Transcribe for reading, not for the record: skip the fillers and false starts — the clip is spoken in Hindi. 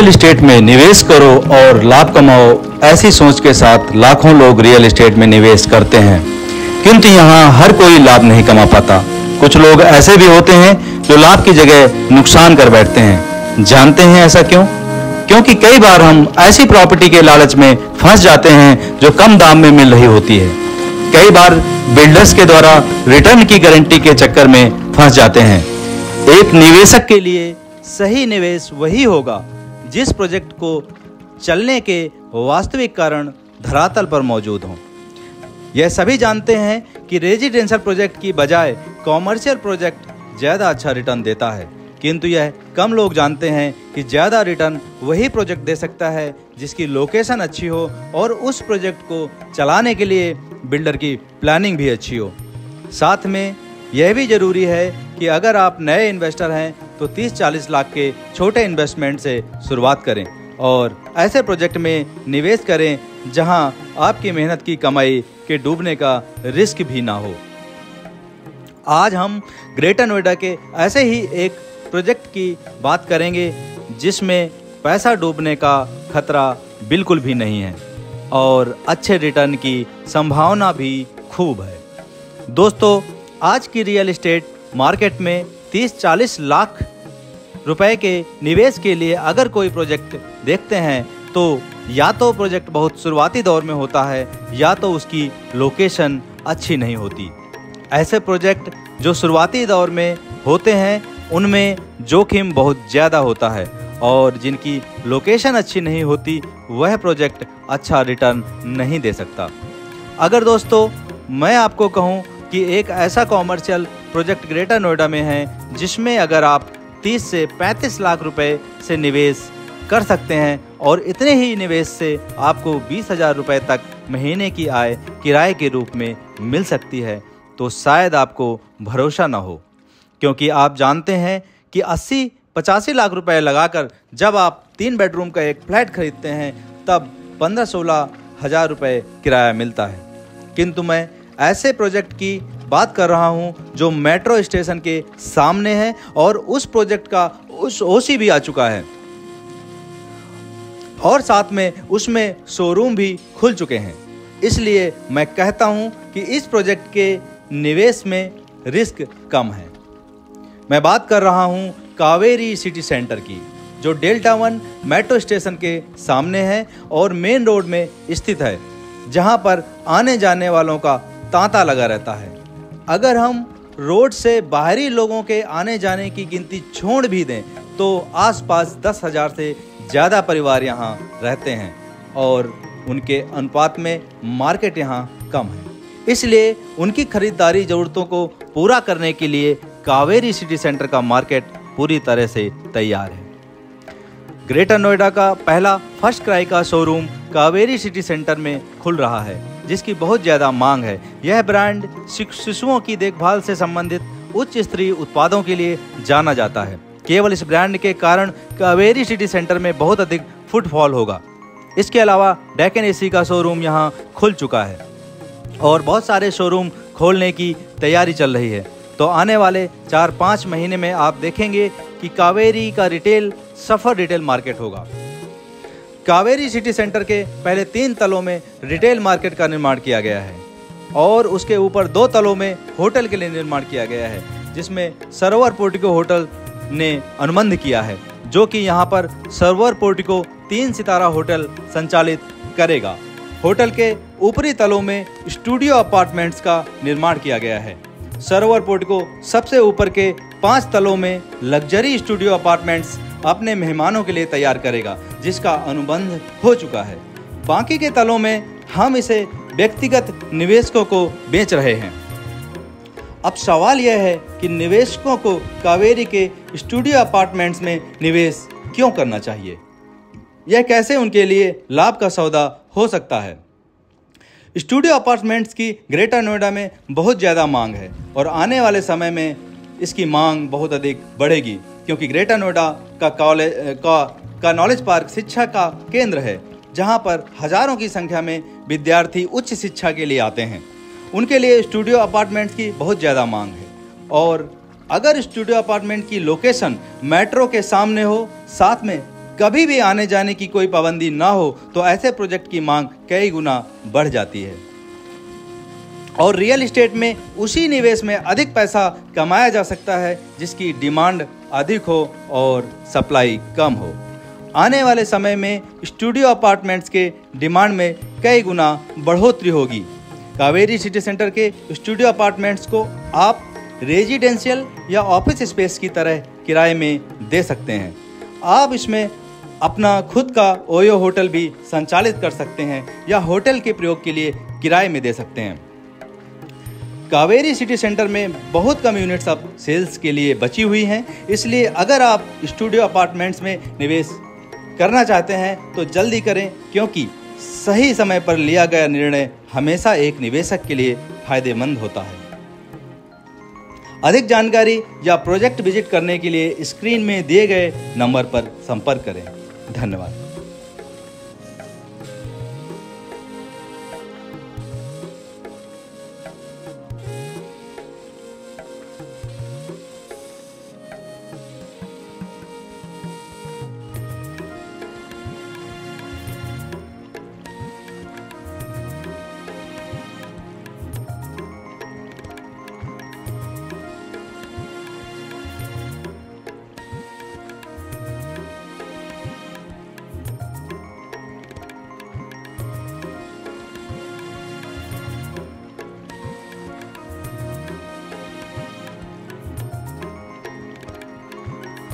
रियल एस्टेट में निवेश करो और लाभ कमाओ, ऐसी सोच के साथ लाखों लोग रियल एस्टेट में निवेश करते हैं, किंतु यहाँ हर कोई लाभ नहीं कमा पाता। कुछ लोग ऐसे भी होते हैं जो लाभ की जगह नुकसान कर बैठते हैं। जानते हैं ऐसा क्यों? क्योंकि कई बार हम ऐसी प्रॉपर्टी के लालच में फंस जाते हैं जो कम दाम में मिल रही होती है। कई बार बिल्डर्स के द्वारा रिटर्न की गारंटी के चक्कर में फंस जाते हैं। एक निवेशक के लिए सही निवेश वही होगा जिस प्रोजेक्ट को चलने के वास्तविक कारण धरातल पर मौजूद हों। यह सभी जानते हैं कि रेजिडेंशियल प्रोजेक्ट की बजाय कॉमर्शियल प्रोजेक्ट ज़्यादा अच्छा रिटर्न देता है, किंतु यह कम लोग जानते हैं कि ज़्यादा रिटर्न वही प्रोजेक्ट दे सकता है जिसकी लोकेशन अच्छी हो और उस प्रोजेक्ट को चलाने के लिए बिल्डर की प्लानिंग भी अच्छी हो। साथ में यह भी ज़रूरी है कि अगर आप नए इन्वेस्टर हैं तो 30-40 लाख के छोटे इन्वेस्टमेंट से शुरुआत करें और ऐसे प्रोजेक्ट में निवेश करें जहां आपकी मेहनत की कमाई के डूबने का रिस्क भी ना हो। आज हम ग्रेटर नोएडा के ऐसे ही एक प्रोजेक्ट की बात करेंगे जिसमें पैसा डूबने का खतरा बिल्कुल भी नहीं है और अच्छे रिटर्न की संभावना भी खूब है। दोस्तों, आज की रियल एस्टेट मार्केट में 30-40 लाख रुपए के निवेश के लिए अगर कोई प्रोजेक्ट देखते हैं तो या तो प्रोजेक्ट बहुत शुरुआती दौर में होता है या तो उसकी लोकेशन अच्छी नहीं होती। ऐसे प्रोजेक्ट जो शुरुआती दौर में होते हैं उनमें जोखिम बहुत ज़्यादा होता है और जिनकी लोकेशन अच्छी नहीं होती वह प्रोजेक्ट अच्छा रिटर्न नहीं दे सकता। अगर दोस्तों मैं आपको कहूं कि एक ऐसा कॉमर्शियल प्रोजेक्ट ग्रेटर नोएडा में है जिसमें अगर आप 30 से 35 लाख रुपए से निवेश कर सकते हैं और इतने ही निवेश से आपको 20,000 रुपये तक महीने की आय किराए के रूप में मिल सकती है, तो शायद आपको भरोसा ना हो, क्योंकि आप जानते हैं कि 80-85 लाख रुपए लगाकर जब आप 3 बेडरूम का एक फ्लैट खरीदते हैं तब 15-16 हज़ार रुपये किराया मिलता है। किंतु मैं ऐसे प्रोजेक्ट की बात कर रहा हूं जो मेट्रो स्टेशन के सामने है और उस प्रोजेक्ट का उस ओसी भी आ चुका है और साथ में उसमें शोरूम भी खुल चुके हैं। इसलिए मैं कहता हूं कि इस प्रोजेक्ट के निवेश में रिस्क कम है। मैं बात कर रहा हूं कावेरी सिटी सेंटर की, जो डेल्टा 1 मेट्रो स्टेशन के सामने है और मेन रोड में स्थित है, जहां पर आने जाने वालों का तांता लगा रहता है। अगर हम रोड से बाहरी लोगों के आने जाने की गिनती छोड़ भी दें तो आसपास 10,000 से ज़्यादा परिवार यहाँ रहते हैं और उनके अनुपात में मार्केट यहाँ कम है। इसलिए उनकी खरीदारी ज़रूरतों को पूरा करने के लिए कावेरी सिटी सेंटर का मार्केट पूरी तरह से तैयार है। ग्रेटर नोएडा का पहला फर्स्ट क्राई का शोरूम कावेरी सिटी सेंटर में खुल रहा है, जिसकी बहुत ज़्यादा मांग है। यह ब्रांड शिशुओं की देखभाल से संबंधित उच्च स्तरीय उत्पादों के लिए जाना जाता है। केवल इस ब्रांड के कारण कावेरी सिटी सेंटर में बहुत अधिक फुटफॉल होगा। इसके अलावा डेकन एसी का शोरूम यहाँ खुल चुका है और बहुत सारे शोरूम खोलने की तैयारी चल रही है। तो आने वाले 4-5 महीने में आप देखेंगे कि कावेरी का रिटेल सफर रिटेल मार्केट होगा। कावेरी सिटी सेंटर के पहले 3 तलों में रिटेल मार्केट का निर्माण किया गया है और उसके ऊपर 2 तलों में होटल के लिए निर्माण किया गया है, जिसमें सरोवर पोर्टिको होटल ने अनुबंध किया है, जो कि यहाँ पर सरोवर पोर्टिको 3 सितारा होटल संचालित करेगा। होटल के ऊपरी तलों में स्टूडियो अपार्टमेंट्स का निर्माण किया गया है। सरोवर पोर्टिको सबसे ऊपर के 5 तलों में लग्जरी स्टूडियो अपार्टमेंट्स अपने मेहमानों के लिए तैयार करेगा, जिसका अनुबंध हो चुका है। बाकी के तलों में हम इसे व्यक्तिगत निवेशकों को बेच रहे हैं। अब सवाल यह है कि निवेशकों को कावेरी के स्टूडियो अपार्टमेंट्स में निवेश क्यों करना चाहिए? यह कैसे उनके लिए लाभ का सौदा हो सकता है? स्टूडियो अपार्टमेंट्स की ग्रेटर नोएडा में बहुत ज़्यादा मांग है और आने वाले समय में इसकी मांग बहुत अधिक बढ़ेगी, क्योंकि ग्रेटर नोएडा का नॉलेज पार्क शिक्षा का केंद्र है, जहां पर हजारों की संख्या में विद्यार्थी उच्च शिक्षा के लिए आते हैं। उनके लिए स्टूडियो अपार्टमेंट्स की बहुत ज़्यादा मांग है और अगर स्टूडियो अपार्टमेंट की लोकेशन मेट्रो के सामने हो, साथ में कभी भी आने जाने की कोई पाबंदी ना हो तो ऐसे प्रोजेक्ट की मांग कई गुना बढ़ जाती है और रियल एस्टेट में उसी निवेश में अधिक पैसा कमाया जा सकता है जिसकी डिमांड अधिक हो और सप्लाई कम हो। आने वाले समय में स्टूडियो अपार्टमेंट्स के डिमांड में कई गुना बढ़ोतरी होगी। कावेरी सिटी सेंटर के स्टूडियो अपार्टमेंट्स को आप रेजिडेंशियल या ऑफिस स्पेस की तरह किराए में दे सकते हैं। आप इसमें अपना खुद का ओयो होटल भी संचालित कर सकते हैं या होटल के प्रयोग के लिए किराए में दे सकते हैं। कावेरी सिटी सेंटर में बहुत कम यूनिट्स अब सेल्स के लिए बची हुई हैं, इसलिए अगर आप स्टूडियो अपार्टमेंट्स में निवेश करना चाहते हैं तो जल्दी करें, क्योंकि सही समय पर लिया गया निर्णय हमेशा एक निवेशक के लिए फायदेमंद होता है। अधिक जानकारी या प्रोजेक्ट विजिट करने के लिए स्क्रीन में दिए गए नंबर पर संपर्क करें। धन्यवाद।